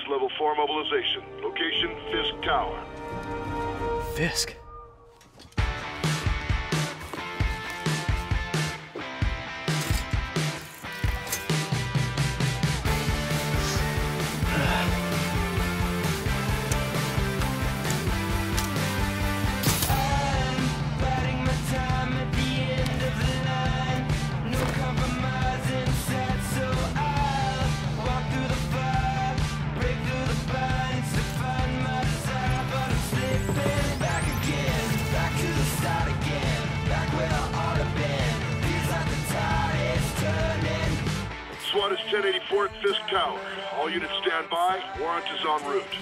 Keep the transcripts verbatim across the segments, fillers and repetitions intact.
level four mobilization. Location, Fisk Tower. Fisk? SWAT is ten eighty-four at Fisk Tower. All units stand by. Warrant is en route.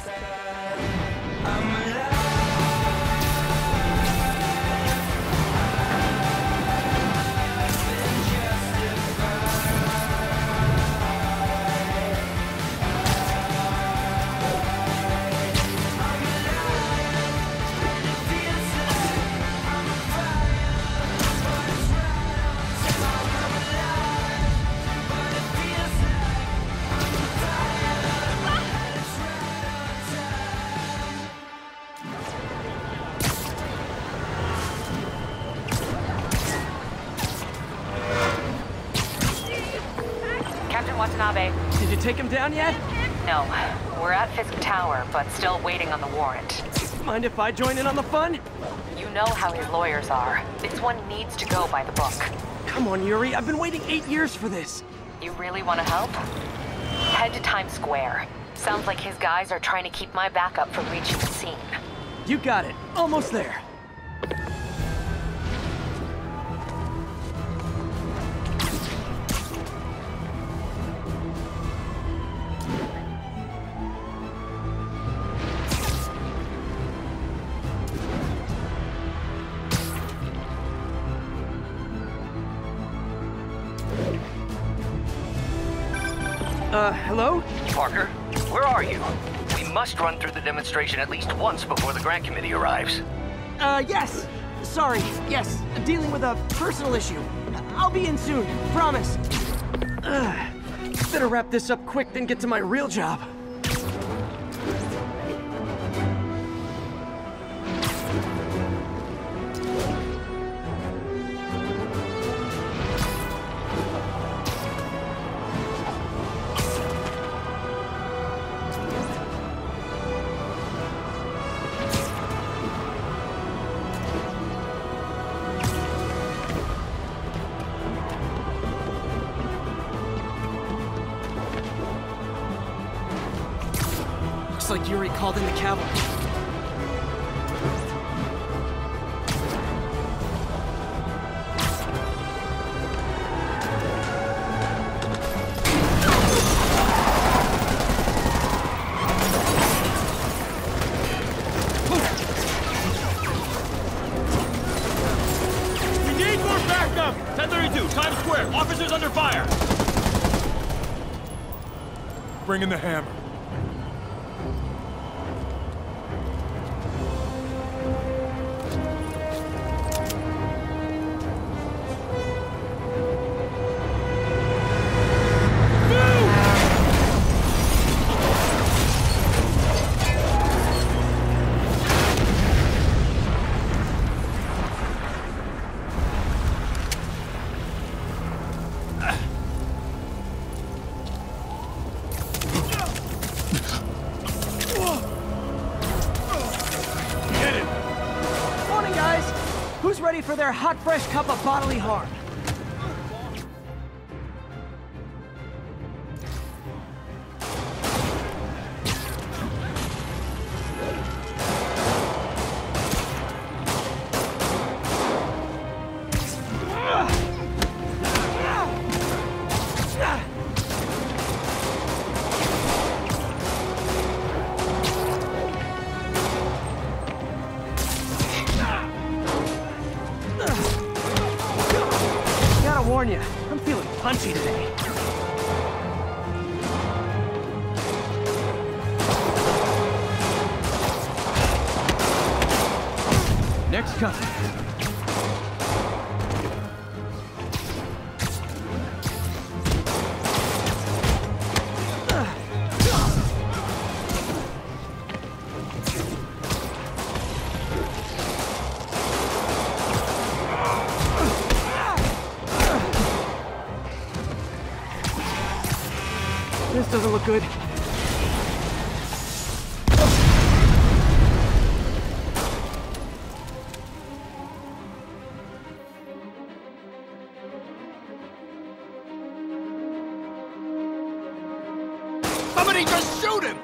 Watanabe. Did you take him down yet? No. We're at Fisk Tower, but still waiting on the warrant. Mind if I join in on the fun? You know how his lawyers are. This one needs to go by the book. Come on, Yuri. I've been waiting eight years for this. You really want to help? Head to Times Square. Sounds like his guys are trying to keep my backup from reaching the scene. You got it. Almost there. Uh, hello? Parker, where are you? We must run through the demonstration at least once before the grant committee arrives. Uh, yes. Sorry, yes. Dealing with a personal issue. I'll be in soon, promise. Uh, better wrap this up quick than get to my real job. Looks like Yuri called in the cavalry. We need more backup! ten thirty-two, Times Square. Officers under fire! Bring in the hammer. Ready for their hot, fresh cup of bodily harm. Warn you, I'm feeling punchy today. Next customer. good. Somebody just shoot him!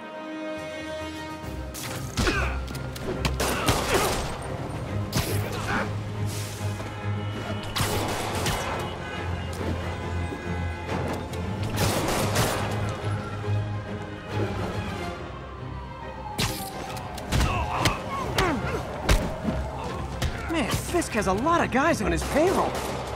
Man, Fisk has a lot of guys on his payroll.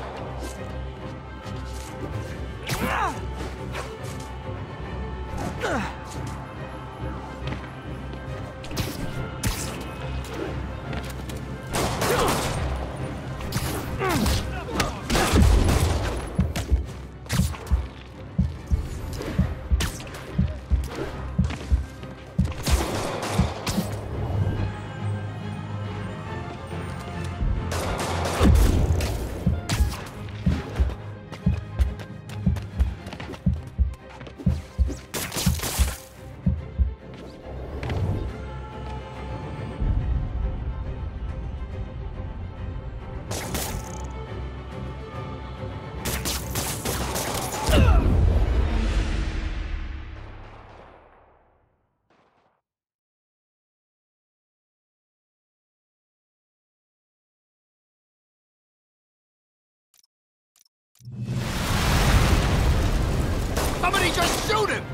Somebody just shoot him!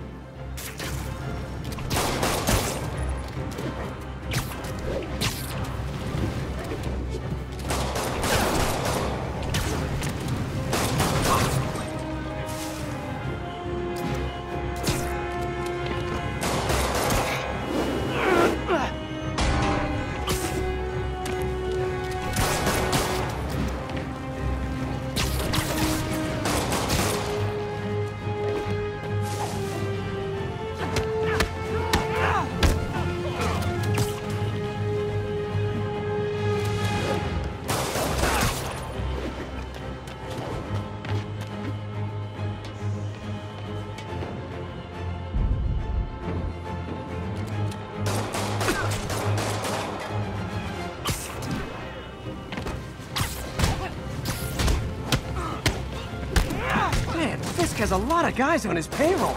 Fisk has a lot of guys on his payroll.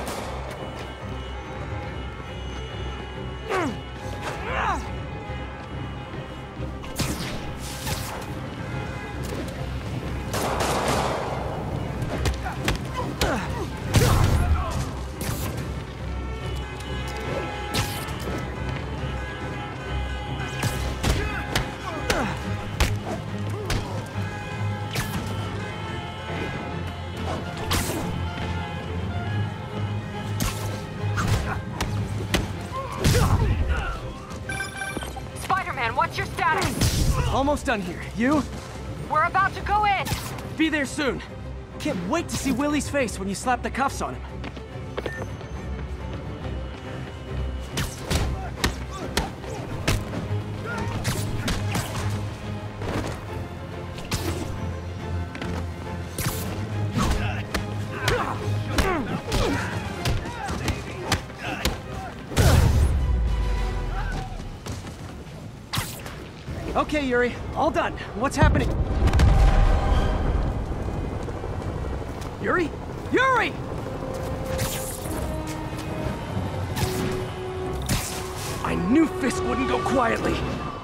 Spider-Man, what's your status? Almost done here. You? We're about to go in. Be there soon. Can't wait to see Willie's face when you slap the cuffs on him. Okay, Yuri. All done. What's happening? Yuri? Yuri! I knew Fisk wouldn't go quietly.